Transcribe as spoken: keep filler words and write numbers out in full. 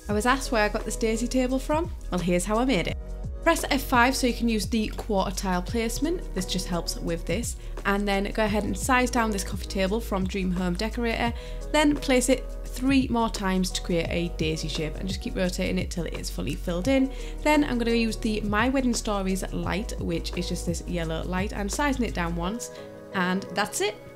I was asked where I got this daisy table from. Well, here's how I made it. Press F five so you can use the quarter tile placement. This just helps with this. And then go ahead and size down this coffee table from Dream Home Decorator. Then place it three more times to create a daisy shape and just keep rotating it till it is fully filled in. Then I'm going to use the My Wedding Stories light, which is just this yellow light, and sizing it down once. And that's it.